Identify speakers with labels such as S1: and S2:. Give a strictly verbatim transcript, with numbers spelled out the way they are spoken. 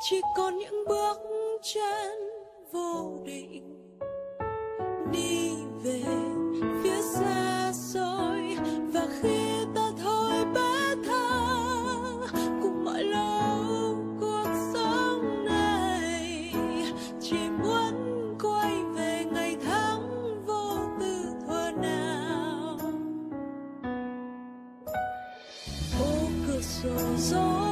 S1: chỉ còn những bước chân vô định đi về phía xa xôi. Và khi ta thôi bé thơ cùng mọi lâu cuộc sống này, chỉ muốn quay về ngày tháng vô tư thuở nào. Ô cửa sổ gió